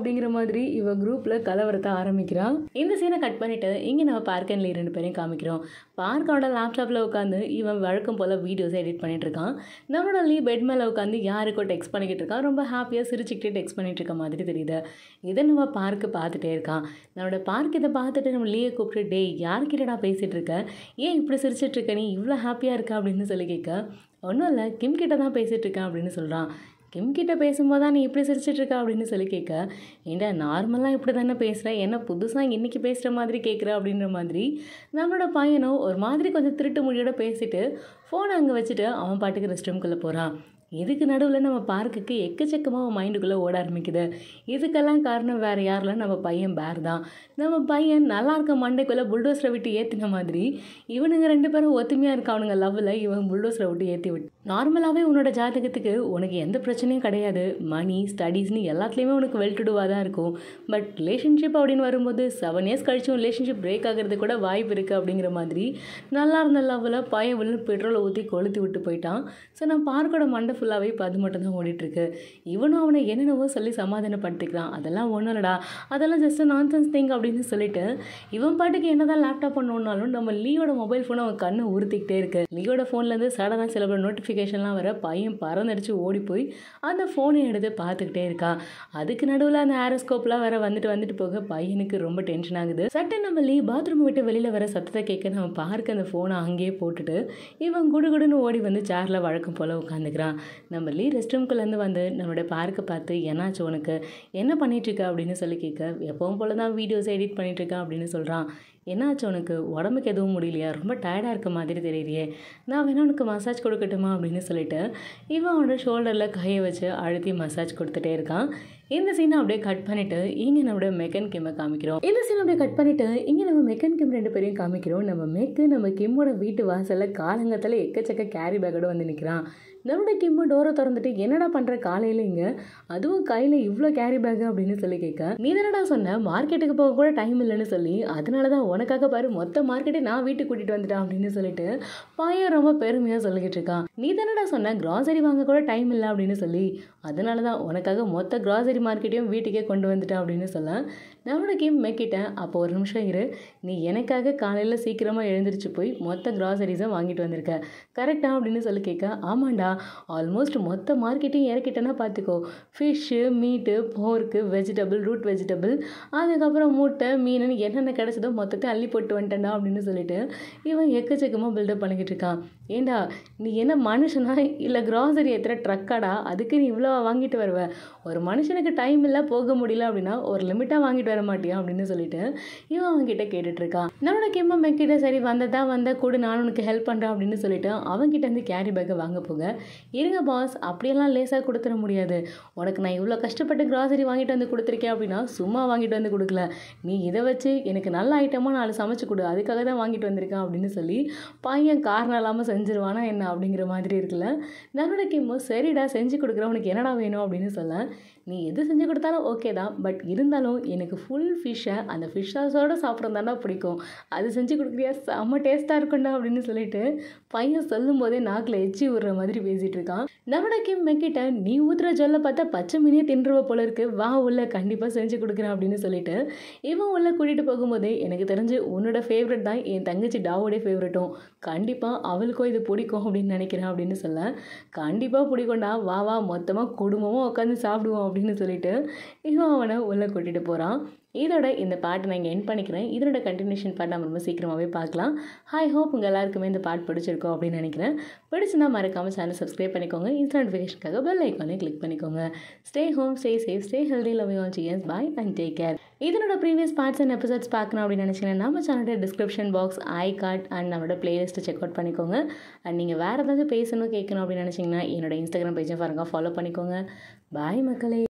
S1: அப்படிங்கிற மாதிரி இவன் குரூப்பில் கலவரத்தை ஆரம்பிக்கிறான். இந்த சீனை கட் பண்ணிவிட்டு இங்கே நம்ம பார்க் அண்ட் லீ 2 பேரையும் காமிக்கிறோம். பார்க்கோட லேப்டாப்பில் உட்காந்து இவன் வழக்கம் போல் வீடியோஸை எடிட் பண்ணிட்டு இருக்கான். நம்மளோட லீ பெட் மேலே உட்காந்து யாருக்கோ டெக்ஸ்ட் பண்ணிக்கிட்டு இருக்கான். ரொம்ப ஹாப்பியாக சிரிச்சுக்கிட்டே டெக்ஸ்ட் பண்ணிட்டு இருக்க மாதிரி தெரியுது. இதை நம்ம பார்க்க பார்த்துட்டே இருக்கான். நம்மளோட பார்க் இதை பார்த்துட்டு நம்ம லீயை கூப்பிட்டு, டேய் யார்கிட்டடா பேசிகிட்டு இருக்க, ஏன் இப்படி சிரிச்சிட்டு இருக்க, நீ இவ்வளோ ஹாப்பியாக இருக்க அப்படின்னு சொல்லி கேட்க, ஒன்றும் இல்லை கிம் கிட்ட தான் பேசிகிட்டு இருக்கேன் அப்படின்னு சொல்கிறான். கிம் கிட்ட பேசும்போது தான் நீ இப்படி சிரிச்சிட்ருக்கா அப்படின்னு சொல்லி கேட்க, ஏண்டா நார்மலாக இப்படி தானே பேசுகிறேன், என்ன புதுசாக இன்றைக்கி பேசுகிற மாதிரி கேட்குற அப்படின்ற மாதிரி நம்மளோட பையனும் ஒரு மாதிரி கொஞ்சம் திருட்டு மொழியோட பேசிட்டு ஃபோனை அங்கே வச்சுட்டு அவன் பாட்டுக்கு ரெஸ்ட் ரூம்குள்ளே போகிறான். இதுக்கு நடுவில் நம்ம பார்க்குக்கு எக்கச்சக்கமாக மைண்டுக்குள்ளே ஓட ஆரம்பிக்குது. இதுக்கெல்லாம் காரணம் வேறு யாரில் நம்ம பையன் பேர் தான். நம்ம பையன் நல்லா இருக்க மண்டைக்குள்ளே புல்டோஸரை விட்டு ஏற்றின மாதிரி இவனுங்க 2 பேரும் ஒத்துமையாக இருக்க அவனுங்க லவ்வில் இவன் புல்டோஸரை விட்டு ஏற்றி விட்டு. நார்மலாகவே உன்னோட ஜாதகத்துக்கு உனக்கு எந்த பிரச்சனையும் கிடையாது, மணி ஸ்டடீஸ்னு எல்லாத்துலேயுமே உனக்கு வெல் டு டூவாக தான் இருக்கும். பட் ரிலேஷன்ஷிப் அப்படின்னு வரும்போது 7 இயர்ஸ் கழிச்சும் ரிலேஷன்ஷிப் பிரேக் ஆகிறது கூட வாய்ப்பு இருக்குது அப்படிங்கிற மாதிரி நல்லா இருந்த லவ்வில் பையன் உள்ள பெட்ரோலை ஊற்றி கொளுத்தி விட்டு போயிட்டான். ஸோ நான் பார்க்கோட மண்டை ஃபுல்லாகவே இப்போ அது மட்டும் தான் ஓடிட்டுருக்கு. இவனும் அவனை என்னென்னவோ சொல்லி சமாதானப்படுத்திக்கிறான். அதெல்லாம் ஒன்றும் இல்லடா, அதெல்லாம் ஜஸ்ட் நான்சென்ஸ் திங் அப்படின்னு சொல்லிட்டு இவன் பாட்டுக்கு என்னதான் லேப்டாப் பண்ணோன்னாலும் நம்ம லீயோட மொபைல் ஃபோனை அவன் கண்ணை உறுத்திக்கிட்டே இருக்கு. லீயோட ஃபோன்லேருந்து சடனாக சில நோட்டிஃபிகேஷன்லாம் வர பையன் பறந்தடிச்சு ஓடி போய் அந்த ஃபோனை எடுத்து பார்த்துக்கிட்டே இருக்கான். அதுக்கு நடுவில் அந்த ஆரோஸ்கோப்லாம் வேற வந்துட்டு போக பையனுக்கு ரொம்ப டென்ஷன் ஆகுது. சட்டை நம்ம லீ பாத்ரூம் விட்டு வெளியில் வர சத்தத்தை கேட்க நம்ம பார்க்க அந்த ஃபோனை அங்கேயே போட்டுட்டு இவன் குடுகுடுன்னு ஓடி வந்து சேரில் வழக்கம் போல் உட்காந்துக்கிறான். நம்ம லீ ரெஸ்ட் ரூம்குள்ளேருந்து வந்து நம்மளுடைய பார்க்க பார்த்து, என்னாச்சு உனக்கு, என்ன பண்ணிகிட்ருக்க அப்படின்னு சொல்லி கேட்க, எப்பவும் போல தான் வீடியோஸ் எடிட் பண்ணிகிட்ருக்கேன் அப்படின்னு சொல்கிறான். என்னாச்சு உனக்கு, உடம்புக்கு எதுவும் முடியலையா, ரொம்ப டயர்டாக இருக்க மாதிரி தெரியலையே, நான் வேணா உனக்கு மசாஜ் கொடுக்கட்டுமா அப்படின்னு சொல்லிட்டு இவன் அவனோட ஷோல்டரில் கையை வச்சு அழுத்தி மசாஜ் கொடுத்துட்டே இருக்கான். இந்த சீனை அப்படியே கட் பண்ணிவிட்டு இங்கே நம்மளோட மெக்கன் கிம்மை காமிக்கிறோம். இந்த சீனை அப்படியே கட் பண்ணிவிட்டு இங்கே நம்ம மெக்கன் கிம் 2 பேரையும் காமிக்கிறோம். நம்ம கிம்மோட வீட்டு வாசலில் காலங்கத்தில் எக்கச்சக்க கேரி பேக்கோடு வந்து நிற்கிறான். நம்மளோட கிம்மு டோரை திறந்துட்டு, என்னடா பண்ணுற காலையில் இங்கே, அதுவும் கையில் இவ்வளோ கேரி பேக்கு அப்படின்னு சொல்லி கேட்க, நீ தானடா சொன்ன மார்க்கெட்டுக்கு போக கூட டைம் இல்லைன்னு சொல்லி, அதனால தான் உனக்காக பாரு மொத்த மார்க்கெட்டை நான் வீட்டுக்கு கூட்டிகிட்டு வந்துட்டேன் அப்படின்னு சொல்லிட்டு பையன் ரொம்ப பெருமையாக சொல்லிக்கிட்டு இருக்கான். நீ தானடா சொன்ன கிராசரி வாங்க கூட டைம் இல்லை அப்படின்னு சொல்லி, அதனால தான் உனக்காக மொத்த கிராசரி மார்க்கெட்டையும் வீட்டுக்கே கொண்டு வந்துட்டேன் அப்படின்னு சொல்ல, நம்மளோட கிம் மெக்கிட்டேன். அப்போ ஒரு நிமிஷம் இரு, நீ எனக்காக காலையில் சீக்கிரமாக எழுந்திரிச்சு போய் மொத்த கிராசரிஸை வாங்கிட்டு வந்திருக்க கரெக்டா அப்படின்னு சொல்லி கேட்க, ஆமாண்டா ஆல்மோஸ்ட் மொத்த மார்க்கெட்டையும் இறக்கிட்டேன்னா பார்த்துக்கோ, ஃபிஷ்ஷு, மீட்டு, போர்க்கு, வெஜிடபிள், ரூட் வெஜிடபிள், அதுக்கப்புறம் முட்டை, மீனுன்னு என்னென்ன கிடச்சதோ மொத்தத்தையும் அள்ளி போட்டு வந்துட்டேன்டா அப்படின்னு சொல்லிட்டு இவன் எக்கச்சக்கமாக பில்டப் பண்ணிக்கிட்டு இருக்கான். ஏண்டா நீ என்ன மனுஷனா இல்லை கிராசரி ஏற்றுற ட்ரக்காடா, அதுக்கு நீ இவ்வளோ வாங்கிட்டு வருவ, ஒரு மனுஷனுக்கு டைம் இல்லை போக முடியல அப்படின்னா ஒரு லிமிட்டாக வாங்கிட்டு வர மாட்டியா அப்படின்னு சொல்லிட்டு இவன் அவன்கிட்ட கேட்டுட்ருக்கான். நம்மளோட கிம்ம மெக்கிட்ட சரி வந்த கூட நான் உனக்கு ஹெல்ப் பண்ணுறேன் அப்படின்னு சொல்லிட்டு அவன்கிட்ட இருந்து கேரி பேக்கை வாங்க போக, இருங்க பாஸ் அப்படியெல்லாம் லேசாக கொடுத்துட முடியாது, உனக்கு நான் இவ்வளோ கஷ்டப்பட்டு கிராசரி வாங்கிட்டு வந்து கொடுத்துருக்கேன் அப்படின்னா சும்மா வாங்கிட்டு வந்து கொடுக்கல, நீ இதை வச்சு எனக்கு நல்ல ஐட்டமாக 4 சமைச்சு கொடு, அதுக்காக தான் வாங்கிட்டு வந்திருக்கேன் அப்படின்னு சொல்லி பையன் காரணம் இல்லாமல் செஞ்சிருவானா என்ன அப்படிங்கிற மாதிரி இருக்குல்ல. நம்மளோட கிம்மு சரிடா செஞ்சு கொடுக்குறேன், உனக்கு என்னடா வேணும் அப்படின்னு சொல்ல, நீ எது செஞ்சு கொடுத்தாலும் ஓகே தான், பட் இருந்தாலும் எனக்கு ஃபுல் ஃபிஷ்ஷை அந்த ஃபிஷ் சாஸோடு சாப்பிட்றது தானே பிடிக்கும், அது செஞ்சு கொடுக்குறியா, செம்ம டேஸ்ட்டாக இருக்கும்டா அப்படின்னு சொல்லிட்டு பையன் சொல்லும் போதே நாக்கில் எச்சி விடுற மாதிரி பேசிகிட்டு இருக்கான். நம்மளோட கிம் மெக்கிட்ட, நீ ஊற்றுற ஜொல்ல பார்த்தா பச்சை மீனே தின்றுவ போல இருக்கு, வா உள்ள கண்டிப்பாக செஞ்சு கொடுக்குறேன் அப்படின்னு சொல்லிட்டு இவன் உள்ள கூட்டிகிட்டு போகும்போதே, எனக்கு தெரிஞ்சு உன்னோட ஃபேவரட் தான் என் தங்கச்சி டாவோடைய ஃபேவரட்டும், கண்டிப்பாக அவளுக்கும் இது பிடிக்கும் அப்படின்னு நினைக்கிறேன் அப்படின்னு சொல்ல, கண்டிப்பாக பிடிக்கும்டா, வா வா மொத்தமாக குடும்பமாக உட்காந்து சாப்பிடுவோம் அப்படின்னு சொல்லிட்டு இவன் அவனை உள்ளே கூட்டிகிட்டு போகிறான். இதோட இந்த பாட்டை நான் இங்கே எண்ட் பண்ணிக்கிறேன். இதோட கண்டினியூஷன் பாட்டு நம்ம ரொம்ப சீக்கிரமாகவே பார்க்கலாம். ஐ ஹோப் உங்கள் எல்லாருக்குமே இந்த பாட்டு பிடிச்சிருக்கோம் அப்படின்னு நினைக்கிறேன். பிடிச்சிருந்தா மறக்காமல் சேனல் சப்ஸ்கிரைப் பண்ணிக்கோங்க. இன்ஸ்டா நோட்டிஃபிகேஷனுக்காக பெல் ஐக்கானே கிளிக் பண்ணிக்கோங்க. Stay home, stay safe, stay healthy, love you all, cheers, bye and take care. இதனோட ப்ரீவியஸ் பார்ட்ஸ் அண்ட் எபிசோட்ஸ் பார்க்கணும் அப்படின்னு நினச்சிங்கன்னா நம்ம சேனலோட description box, I card and நம்மளோட பிளேலிஸ்ட்டை செக் அவுட் பண்ணிக்கோங்க. அண்ட் நீங்கள் வேறு ஏதாவது பேசணும் கேட்கணும் அப்படின்னு நினச்சிங்கன்னா என்னோட இன்ஸ்டாகிராம் பேஜை பாருங்கள், ஃபாலோ பண்ணிக்கோங்க. பாய் மக்களே.